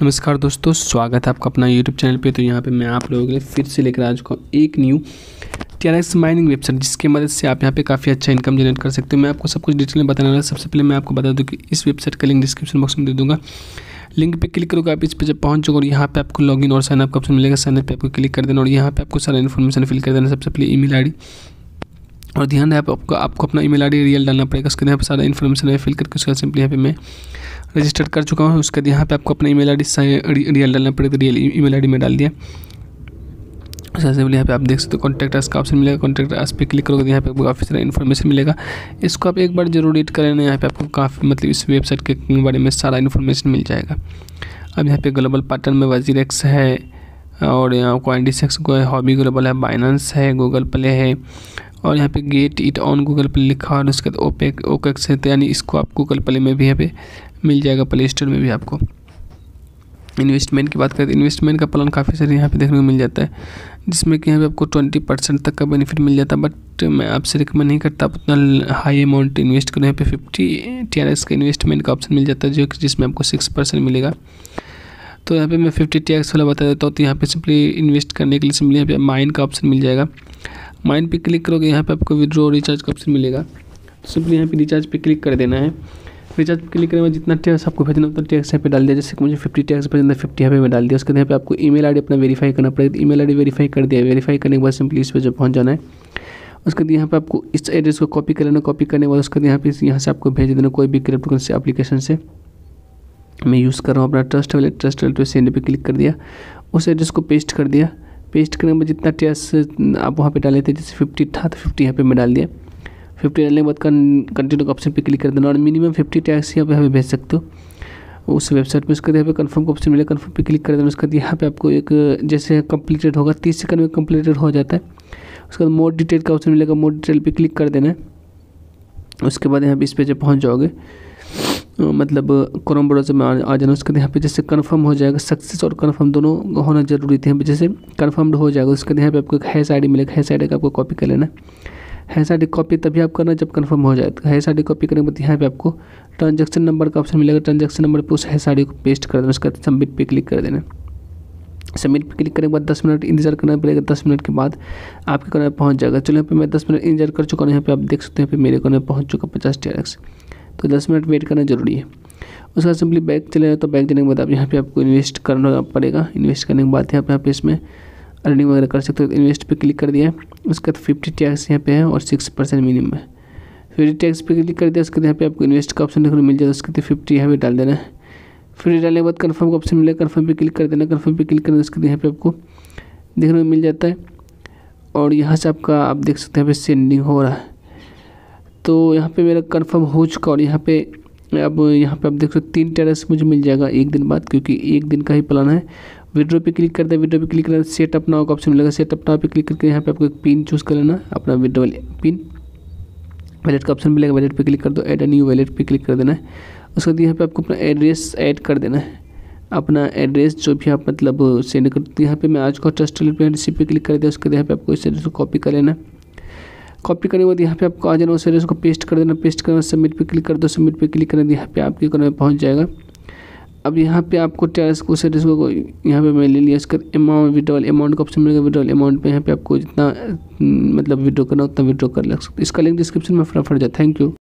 नमस्कार दोस्तों, स्वागत है आपका अपना यूट्यूब चैनल पे। तो यहाँ पे मैं आप लोगों के लिए फिर से लेकर आ चुका हूँ एक न्यू TRX माइनिंग वेबसाइट, जिसकी मदद से आप यहाँ पे काफ़ी अच्छा इनकम जनरेट कर सकते हो। मैं आपको सब कुछ डिटेल में बताने वाला हूँ। सबसे पहले मैं आपको बता दूँ कि इस वेबसाइट का लिंक डिस्क्रिप्शन बॉक्स में दे दूँगा। लिंक पे क्लिक करोगे, आप इस पे जब पहुँच जाओगे और यहाँ पे आपको लॉगिन और साइनअप का ऑप्शन मिलेगा। साइनअप पे आपको क्लिक कर देना और यहाँ पे आपको सारा इन्फॉर्मेशन फिल कर देना। सबसे पहले ईमेल आईडी, और ध्यान है आपको अपना ईमेल आईडी रियल डालना पड़ेगा। उसके यहाँ पे सारा इन्फॉर्मेशन है फिल करके उसका सिंपली यहाँ पे मैं रजिस्टर कर चुका हूँ। उसके बाद यहाँ पे आपको अपना ईमेल आईडी रियल डालना पड़ेगा। रियल ईमेल आईडी में डाल दिया। उसके सिंपली यहाँ पे आप देख सकते हो कॉन्टैक्ट अस का ऑप्शन मिलेगा। कॉन्टैक्ट अस पे क्लिक करोगे, यहाँ पे आपको काफ़ी सारा इन्फॉर्मेशन मिलेगा। इसको आप एक बार जरूर रीड कर लेना। यहाँ पे आपको काफ़ी इस वेबसाइट के बारे में सारा इन्फॉर्मेशन मिल जाएगा। अब यहाँ पे ग्लोबल पार्टनर में WazirX है, और यहाँ Coindesk है, हॉबी ग्लोबल है, बाइनेंस है, गूगल प्ले है, और यहाँ पे get it on Google Play लिखा है। और उसके बाद OKX है, तो यानी इसको आप गूगल प्ले में भी यहाँ पे मिल जाएगा, प्ले स्टोर में भी आपको। इन्वेस्टमेंट की बात करें तो इन्वेस्टमेंट का प्लान काफ़ी सारे यहाँ पे देखने को मिल जाता है, जिसमें कि यहाँ पे आपको 20% तक का बेनिफिट मिल जाता है। बट मैं आपसे रिकमेंड नहीं करता आप उतना हाई अमाउंट इन्वेस्ट करें। यहाँ पे 50 TRX का इन्वेस्टमेंट का ऑप्शन मिल जाता है, जिसमें आपको 6% मिलेगा। तो यहाँ पे मैं 50 TRX वाला बता देता हूँ। तो यहाँ पे सिंपली इन्वेस्ट करने के लिए सिंपली यहाँ पे माइन का ऑप्शन मिल जाएगा। माइन पे क्लिक करोगे, यहाँ पे आपको विड्रॉ रिचार्ज का ऑप्शन मिलेगा। तो सिंपली यहाँ पे रिचार्ज पे क्लिक कर देना है। रिचार्ज पे क्लिक करने में जितना टैक्स आपको भेजना उतना टैक्स यहाँ पे डाल दिया। जैसे कि मुझे 50 टैक्स भेजना, 50 यहाँ पे मैं डाल दिया। उसके बाद यहाँ पे आपको ईमेल आईडी अपना वेरीफाई करना पड़ेगा। ईमेल आईडी वेरीफाई कर दिया। वेरीफाई करने के बाद सिंपली इस पर जो पहुँच जाना है। उसके बाद यहाँ पे आपको इस एड्रेस को कॉपी कर लेना। कॉपी करने के बाद उसके बाद यहाँ से आपको भेज देना कोई भी क्रिप्टो करेंसी एप्लीकेशन से। मैं यूज़ कर रहा हूँ अपना ट्रस्ट वैलेट पे सेंड पे क्लिक कर दिया। उस एड्रेस को पेस्ट कर दिया। पेस्ट करने के बाद जितना टैक्स आप वहाँ पे डाले थे, जैसे 50 था तो 50 यहाँ पे मैं डाल दिया। 50 डालने के बाद कंटिन्यू का ऑप्शन पे क्लिक कर देना, और मिनिमम 50 टैक्स यहाँ पे भेज सकते हो उस वेबसाइट पे। उसके बाद यहाँ पे कन्फर्म का ऑप्शन मिलेगा, कन्फर्म पे क्लिक कर देना। उसके बाद यहाँ पे आपको एक जैसे कंप्लीटेड होगा 30 सेकंड में कंप्लीटेड हो जाता है। उसके बाद मोर डिटेल का ऑप्शन मिलेगा, मोर डिटेल पे क्लिक कर देना है। उसके बाद यहाँ पे इस पे जब पहुँच जाओगे, मतलब क्रोम ब्राउज़र में आ जाना। उसके बाद यहाँ पे जैसे कंफर्म हो जाएगा, सक्सेस और कंफर्म दोनों होना जरूरी थे। यहाँ पे जैसे कंफर्म्ड हो जाएगा, उसके बाद यहाँ पे आपको एक हैश आईडी मिलेगा। हैश आईडी का आपको कॉपी कर लेना। हैश आईडी कॉपी तभी आप करना जब कंफर्म हो जाए। तो हैश आईडी कॉपी करने के बाद यहाँ पे आपको ट्रांजैक्शन नंबर का ऑप्शन मिलेगा। ट्रांजैक्शन नंबर पे उस हैश आईडी को पेस्ट कर देना। उसके बाद सबमिट पे क्लिक कर देना। सबमिट पे क्लिक करने के बाद 10 मिनट इंतजार करना पड़ेगा। 10 मिनट के बाद आपके कोने में पहुँच जाएगा। चलो यहाँ पे मैं 10 मिनट इंतजार कर चुका हूँ। यहाँ पे आप देख सकते हैं यहाँ पे मेरे कोने में पहुँच चुका 50 TRX। तो 10 मिनट वेट करना जरूरी है। उसके बाद सिंपली बैक चले जाए। तो बैक जाने के बाद आप यहाँ पे आपको इन्वेस्ट करना पड़ेगा। इन्वेस्ट करने के बाद यहाँ पे इसमें अर्निंग वगैरह कर सकते हो। इन्वेस्ट पे क्लिक कर दिया। उसके बाद 50 टैक्स यहाँ पे है और 6% मिनिमम है। 50 टैक्स पे क्लिक कर दिया। उसके बाद यहाँ पे आपको इन्वेस्ट का ऑप्शन देखने को मिल जाएगा। उसके बाद 50 यहाँ पे डाल देना है। फिर डालने के बाद कन्फर्म का ऑप्शन मिलेगा। कन्फर्म पे क्लिक कर देना। कन्फर्म पे क्लिक करना, उसके बाद यहाँ पे आपको देखने को मिल जाता है। और यहाँ से आपका आप देख सकते हैं यहाँ पे सेंडिंग हो रहा है। तो यहाँ पे मेरा कन्फर्म हो चुका। और यहाँ पे अब आप देख सकते हो 3 TRX मुझे मिल जाएगा एक दिन बाद, क्योंकि एक दिन का ही प्लान है। विड्रॉ पे क्लिक करते हैं। विड्रॉ पे क्लिक करना, सेट अप नाउ का ऑप्शन मिलेगा। सेट अप नाउ पे क्लिक करके यहाँ पे आपको एक पिन चूज़ कर लेना, अपना विड्रॉ पिन। वैलेट का ऑप्शन मिलेगा, वैलेट पे क्लिक कर दो। ऐड अ न्यू वैलेट पे क्लिक कर देना है। उसके बाद यहाँ पे आपको अपना एड्रेस ऐड कर देना है। अपना एड्रेस जो भी आप मतलब सेंड करते, यहाँ पे मैं आज का ट्रस्ट वैलेट पे रिसीव पे क्लिक कर दिया। उसके बाद यहाँ पे आपको इस एड्रेस को कॉपी कर लेना। कॉपी करने के बाद यहाँ पे आपको आ जाना, उस एड्रेस को पेस्ट कर देना। पेस्ट करना, सबमिट पे क्लिक कर दो। सबमिट पे क्लिक करने यहाँ पे आपके कोने में पहुँच जाएगा। अब यहाँ पे आपको TRX को उस एड्रेस को यहाँ पे मैं ले लिया। इसका अमाउंट विड्रॉल अमाउंट का ऑप्शन मिलेगा। विड्रॉल अमाउंट पे यहाँ पे आपको जितना मतलब विड्रॉ करना उतना विड्रॉ कर सकते। इसका लिंक डिस्क्रिप्शन में फटाफट जाए। Thank you.